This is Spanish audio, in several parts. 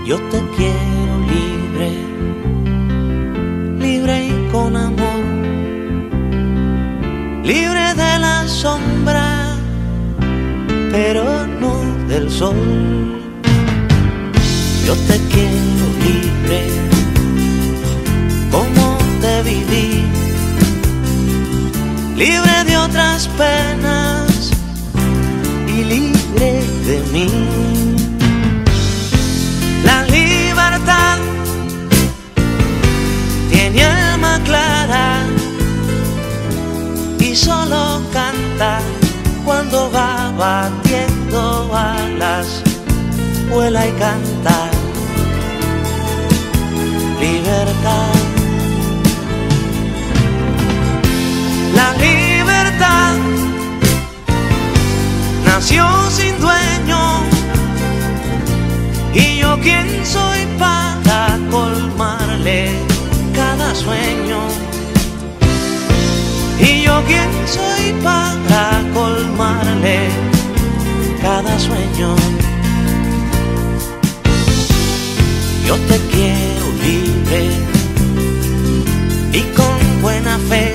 Yo te quiero libre, libre y con amor, libre de la sombra, pero no del sol. Yo te quiero libre, como te viví, libre de otras penas y libre de mí. La libertad tiene alma clara y solo canta cuando va batiendo alas. Vuela y canta, libertad. La libertad nació sin dueño, y yo quién soy para colmarle cada sueño. Y yo quién soy para colmarle cada sueño. Yo te quiero libre y con buena fe,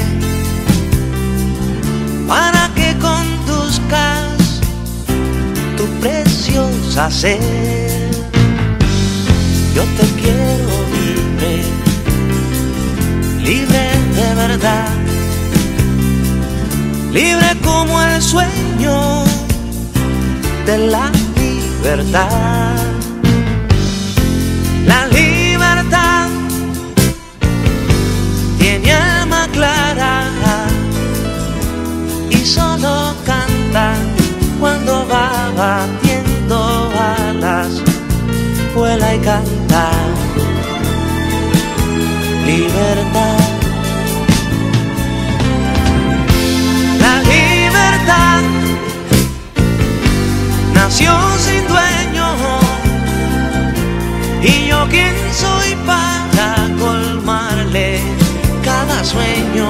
para que conduzcas tu preciosa sed. Yo te quiero libre, libre de verdad, libre como el sueño de la libertad. La libertad tiene alma clara y solo canta cuando va batiendo alas. Vuela y canta, libertad. La libertad nació sin dueño, y yo quién soy para colmarle cada sueño.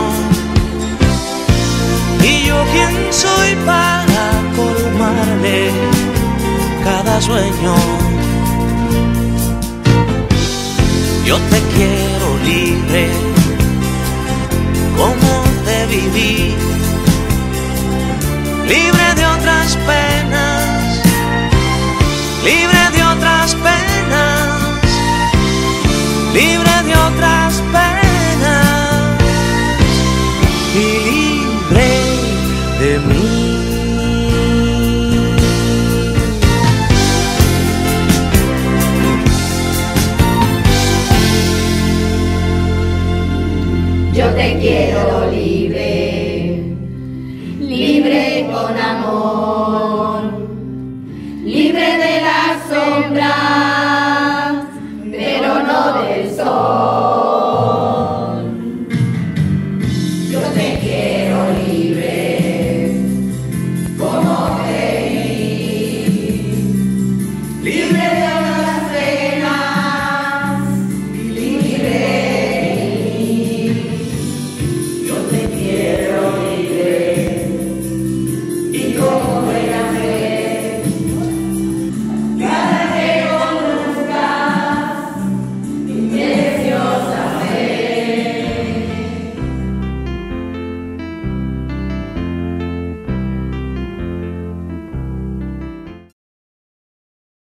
Y yo quién soy para colmarle cada sueño. Yo te quiero libre, como te viví, libre de otras penas, libre de otras penas, libre de otras penas y libre de mí. Yo te quiero libre, libre con amor, libre de la sombra,